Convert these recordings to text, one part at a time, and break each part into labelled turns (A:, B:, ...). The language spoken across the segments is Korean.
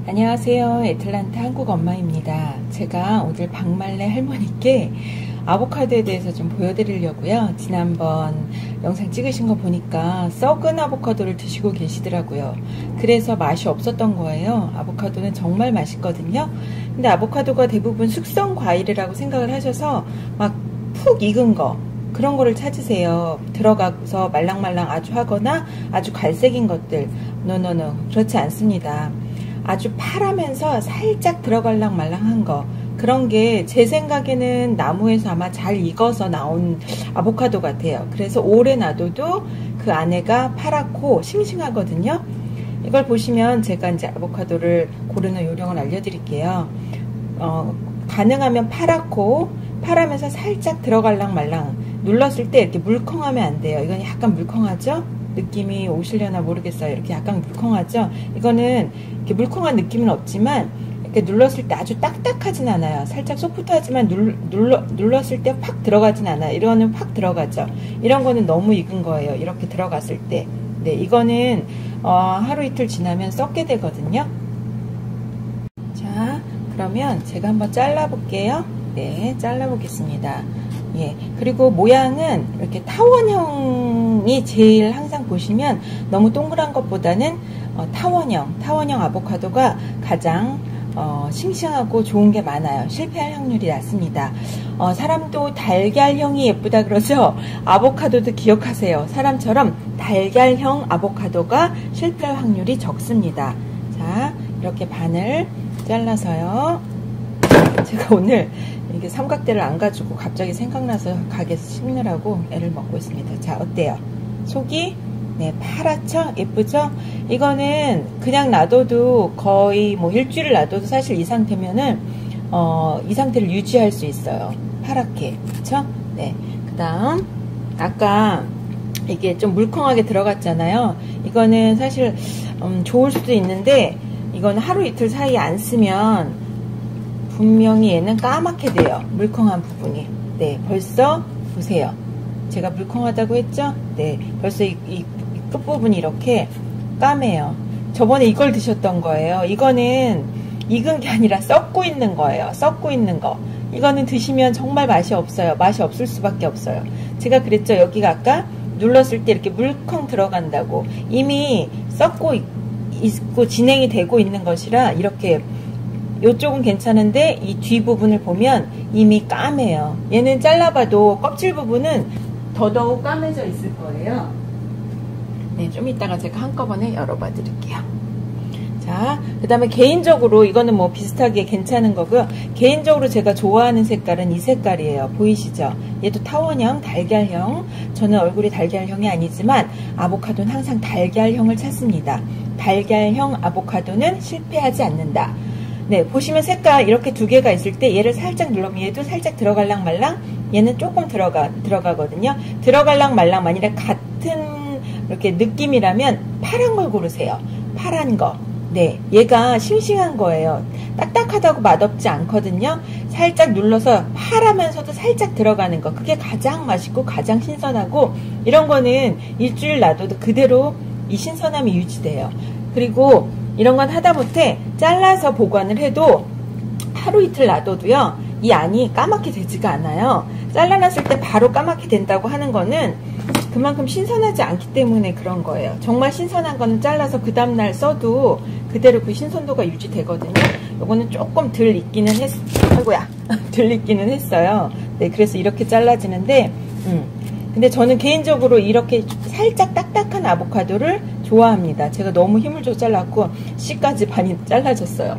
A: 안녕하세요. 애틀란타 한국 엄마입니다. 제가 오늘 박말래 할머니께 아보카도에 대해서 좀 보여드리려고요. 지난번 영상 찍으신 거 보니까 썩은 아보카도를 드시고 계시더라고요. 그래서 맛이 없었던 거예요. 아보카도는 정말 맛있거든요. 근데 아보카도가 대부분 숙성 과일이라고 생각을 하셔서 막 푹 익은 거 그런 거를 찾으세요. 들어가서 말랑말랑 아주 하거나 아주 갈색인 것들. 노노노 그렇지 않습니다. 아주 파라면서 살짝 들어갈랑 말랑한 거, 그런 게 제 생각에는 나무에서 아마 잘 익어서 나온 아보카도 같아요. 그래서 오래 놔둬도 그 안에가 파랗고 싱싱하거든요. 이걸 보시면 제가 이제 아보카도를 고르는 요령을 알려드릴게요. 가능하면 파라면서 살짝 들어갈랑 말랑, 눌렀을 때 이렇게 물컹하면 안 돼요. 이건 약간 물컹하죠? 느낌이 오시려나 모르겠어요. 이렇게 약간 물컹하죠? 이거는 이렇게 물컹한 느낌은 없지만 이렇게 눌렀을 때 아주 딱딱하진 않아요. 살짝 소프트하지만 눌렀을 때 확 들어가진 않아요. 이거는 확 들어가죠. 이런 거는 너무 익은 거예요. 이렇게 들어갔을 때. 네, 이거는 하루 이틀 지나면 썩게 되거든요. 자, 그러면 제가 한번 잘라 볼게요. 네, 잘라 보겠습니다. 예, 그리고 모양은 이렇게 타원형이 제일 항상 보시면 너무 동그란 것보다는 타원형 아보카도가 가장 싱싱하고 좋은 게 많아요. 실패할 확률이 낮습니다. 사람도 달걀형이 예쁘다 그러죠? 아보카도도 기억하세요. 사람처럼 달걀형 아보카도가 실패할 확률이 적습니다. 자, 이렇게 반을 잘라서요. 제가 오늘 이게 삼각대를 안 가지고 갑자기 생각나서 가게에서 심느라고 애를 먹고 있습니다. 자, 어때요? 속이 네, 파랗죠? 예쁘죠? 이거는 그냥 놔둬도 거의 뭐 일주일을 놔둬도 사실 이 상태면은 이 상태를 유지할 수 있어요. 파랗게. 그쵸? 네. 그 다음 아까 이게 좀 물컹하게 들어갔잖아요. 이거는 사실 좋을 수도 있는데 이거는 하루 이틀 사이에 안 쓰면 분명히 얘는 까맣게 돼요. 물컹한 부분이. 네, 벌써 보세요. 제가 물컹하다고 했죠? 네, 벌써 이 끝부분이 이렇게 까매요. 저번에 이걸 드셨던 거예요. 이거는 익은 게 아니라 썩고 있는 거예요. 썩고 있는 거. 이거는 드시면 정말 맛이 없어요. 맛이 없을 수밖에 없어요. 제가 그랬죠. 여기가 아까 눌렀을 때 이렇게 물컹 들어간다고. 이미 썩고 있고 진행이 되고 있는 것이라 이렇게 이쪽은 괜찮은데 이 뒷부분을 보면 이미 까매요. 얘는 잘라봐도 껍질 부분은 더더욱 까매져 있을 거예요. 네, 좀 이따가 제가 한꺼번에 열어봐 드릴게요. 자, 그 다음에 개인적으로 이거는 뭐 비슷하게 괜찮은 거고요. 개인적으로 제가 좋아하는 색깔은 이 색깔이에요. 보이시죠? 얘도 타원형, 달걀형. 저는 얼굴이 달걀형이 아니지만 아보카도는 항상 달걀형을 찾습니다. 달걀형 아보카도는 실패하지 않는다. 네, 보시면 색깔 이렇게 두 개가 있을 때 얘를 살짝 누르면 얘도 살짝 들어갈랑 말랑, 얘는 조금 들어가거든요. 들어갈랑 말랑 만일에 같은 이렇게 느낌이라면 파란 걸 고르세요. 파란 거. 네, 얘가 싱싱한 거예요. 딱딱하다고 맛없지 않거든요. 살짝 눌러서 파라면서도 살짝 들어가는 거. 그게 가장 맛있고 가장 신선하고, 이런 거는 일주일 놔둬도 그대로 이 신선함이 유지돼요. 그리고 이런 건 하다못해 잘라서 보관을 해도 하루 이틀 놔둬도요, 이 안이 까맣게 되지가 않아요. 잘라놨을 때 바로 까맣게 된다고 하는 거는 그만큼 신선하지 않기 때문에 그런 거예요. 정말 신선한 거는 잘라서 그 다음날 써도 그대로 그 신선도가 유지되거든요. 요거는 조금 덜 익기는 덜 익기는 했어요. 네, 그래서 이렇게 잘라지는데, 근데 저는 개인적으로 이렇게 살짝 딱딱한 아보카도를 좋아합니다. 제가 너무 힘을 줘 잘랐고 씨까지 반이 잘라졌어요.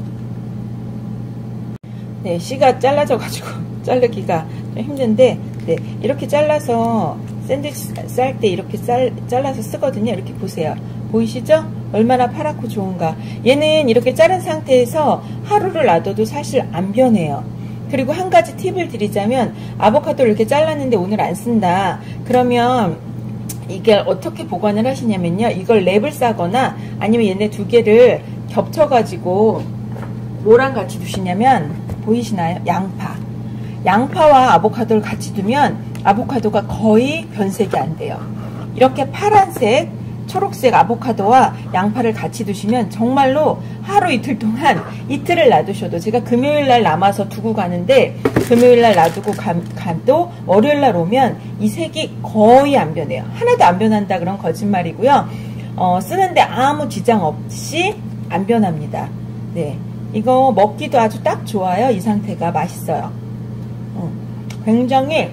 A: 네, 씨가 잘라져가지고 자르기가 좀 힘든데, 네, 이렇게 잘라서 샌드위치 쌀 때 이렇게 잘라서 쓰거든요. 이렇게 보세요. 보이시죠? 얼마나 파랗고 좋은가. 얘는 이렇게 자른 상태에서 하루를 놔둬도 사실 안 변해요. 그리고 한 가지 팁을 드리자면, 아보카도를 이렇게 잘랐는데 오늘 안 쓴다. 그러면 이게 어떻게 보관을 하시냐면요. 이걸 랩을 싸거나 아니면 얘네 두 개를 겹쳐가지고 뭐랑 같이 두시냐면, 보이시나요? 양파와 아보카도를 같이 두면 아보카도가 거의 변색이 안 돼요. 이렇게 파란색, 초록색 아보카도와 양파를 같이 두시면 정말로 하루 이틀 동안 이틀을 놔두셔도, 제가 금요일날 남아서 두고 가는데 금요일날 놔두고 가도 월요일날 오면 이 색이 거의 안 변해요. 하나도 안 변한다 그런 거짓말이고요. 쓰는데 아무 지장 없이 안 변합니다. 네, 이거 먹기도 아주 딱 좋아요. 이 상태가 맛있어요. 굉장히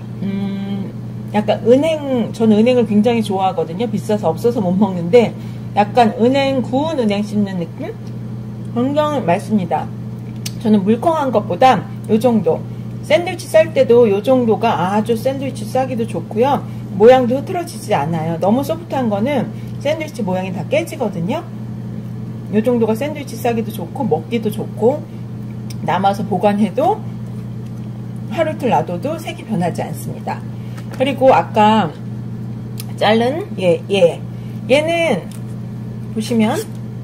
A: 약간 저는 은행을 굉장히 좋아하거든요. 비싸서 없어서 못 먹는데 약간 구운 은행 씹는 느낌? 굉장히 맛있습니다. 저는 물컹한 것보다 요 정도, 샌드위치 쌀 때도 요 정도가 아주 샌드위치 싸기도 좋고요. 모양도 흐트러지지 않아요. 너무 소프트한 거는 샌드위치 모양이 다 깨지거든요. 요 정도가 샌드위치 싸기도 좋고 먹기도 좋고, 남아서 보관해도 하루 이틀 놔둬도 색이 변하지 않습니다. 그리고 아까 자른 얘는 보시면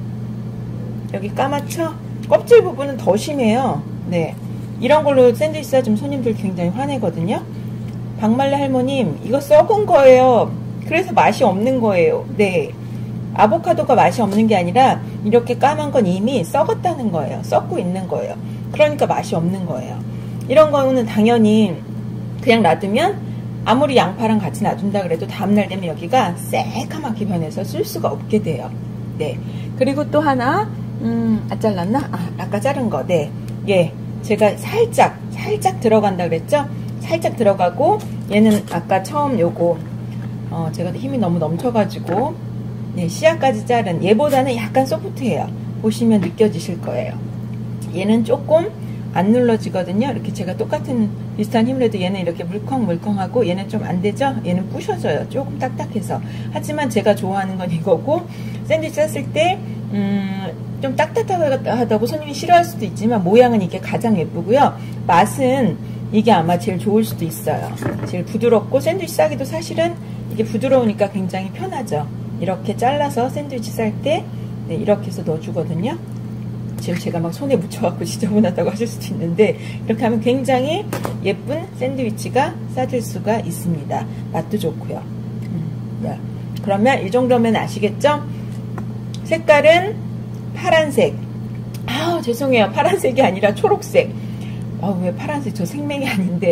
A: 여기 까맣죠? 껍질 부분은 더 심해요. 네, 이런 걸로 샌드위치 싸주면 손님들 굉장히 화내거든요. 박말레 할머님, 이거 썩은 거예요. 그래서 맛이 없는 거예요. 네, 아보카도가 맛이 없는 게 아니라 이렇게 까만 건 이미 썩었다는 거예요. 썩고 있는 거예요. 그러니까 맛이 없는 거예요. 이런 거는 당연히 그냥 놔두면, 아무리 양파랑 같이 놔둔다 그래도 다음날 되면 여기가 새까맣게 변해서 쓸 수가 없게 돼요. 네, 그리고 또 하나, 잘랐나? 아까 자른 거. 네, 제가 살짝 들어간다 그랬죠? 살짝 들어가고, 얘는 아까 처음 요거 제가 힘이 너무 넘쳐가지고 씨앗까지 자른 얘보다는 약간 소프트해요. 보시면 느껴지실 거예요. 얘는 조금 안 눌러지거든요. 이렇게 제가 똑같은 비슷한 힘을 해도 얘는 이렇게 물컹물컹하고, 얘는 좀 안 되죠? 얘는 부셔져요. 조금 딱딱해서. 하지만 제가 좋아하는 건 이거고, 샌드위치 샀을 때 좀 딱딱하다고 손님이 싫어할 수도 있지만 모양은 이게 가장 예쁘고요. 맛은 이게 아마 제일 좋을 수도 있어요. 제일 부드럽고, 샌드위치 싸기도 사실은 이게 부드러우니까 굉장히 편하죠. 이렇게 잘라서 샌드위치 쌀 때 이렇게 해서 넣어주거든요. 지금 제가 막 손에 묻혀갖고 지저분하다고 하실 수도 있는데, 이렇게 하면 굉장히 예쁜 샌드위치가 싸질 수가 있습니다. 맛도 좋고요. 네. 그러면 이 정도면 아시겠죠? 색깔은 파란색. 죄송해요. 파란색이 아니라 초록색. 왜 파란색? 저 생명이 아닌데.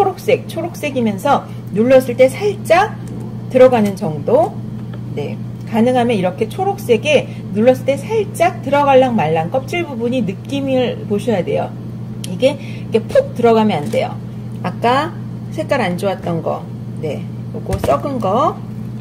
A: 초록색이면서 눌렀을 때 살짝 들어가는 정도. 네. 가능하면 이렇게 초록색에 눌렀을 때 살짝 들어갈랑 말랑, 껍질 부분이 느낌을 보셔야 돼요. 이게 이렇게 푹 들어가면 안 돼요. 아까 색깔 안 좋았던 거, 요거 썩은 거,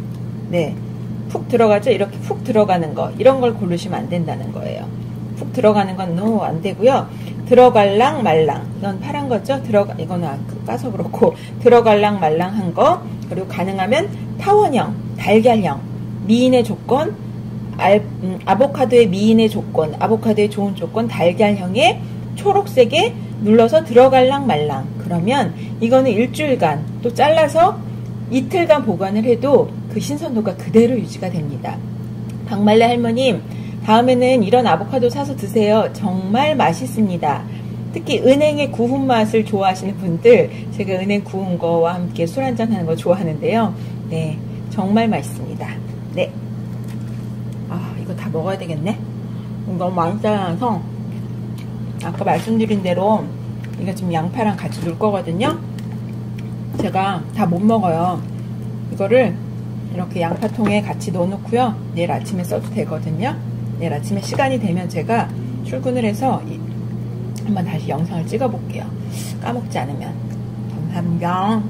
A: 푹 들어가죠? 이렇게 푹 들어가는 거, 이런 걸 고르시면 안 된다는 거예요. 푹 들어가는 건 no, 안 되고요. 들어갈랑 말랑, 이건 파란 거죠? 이거는 까서 그렇고, 들어갈랑 말랑한 거, 그리고 가능하면 타원형, 달걀형, 미인의 조건, 아보카도의 미인의 조건, 아보카도의 좋은 조건, 달걀형의 초록색에 눌러서 들어갈랑 말랑. 그러면 이거는 일주일간, 또 잘라서 이틀간 보관을 해도 그 신선도가 그대로 유지가 됩니다. 박말레 할머님, 다음에는 이런 아보카도 사서 드세요. 정말 맛있습니다. 특히 은행의 구운 맛을 좋아하시는 분들, 제가 은행 구운 거와 함께 술 한잔 하는 거 좋아하는데요. 네, 정말 맛있습니다. 네. 이거 다 먹어야 되겠네. 너무 많이 잘라서, 아까 말씀드린 대로 이거 지금 양파랑 같이 넣을 거거든요. 제가 다 못 먹어요. 이거를 이렇게 양파통에 같이 넣어놓고요. 내일 아침에 써도 되거든요. 내일 아침에 시간이 되면 제가 출근을 해서 한번 다시 영상을 찍어 볼게요. 까먹지 않으면. 감사합니다.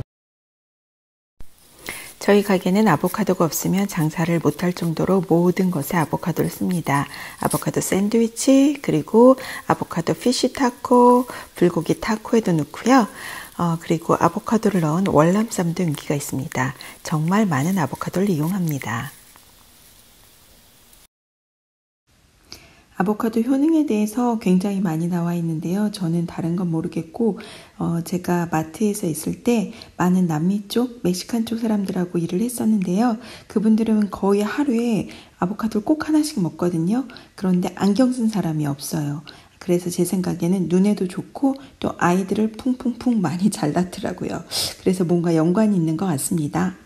A: 저희 가게는 아보카도가 없으면 장사를 못할 정도로 모든 것에 아보카도를 씁니다. 아보카도 샌드위치, 그리고 아보카도 피쉬 타코, 불고기 타코에도 넣고요. 그리고 아보카도를 넣은 월남쌈도 인기가 있습니다. 정말 많은 아보카도를 이용합니다. 아보카도 효능에 대해서 굉장히 많이 나와 있는데요. 저는 다른 건 모르겠고, 제가 마트에서 있을 때 많은 남미 쪽, 멕시칸 쪽 사람들하고 일을 했었는데요. 그분들은 거의 하루에 아보카도를 꼭 하나씩 먹거든요. 그런데 안경 쓴 사람이 없어요. 그래서 제 생각에는 눈에도 좋고 또 아이들을 풍풍풍 많이 잘 낳더라고요. 그래서 뭔가 연관이 있는 것 같습니다.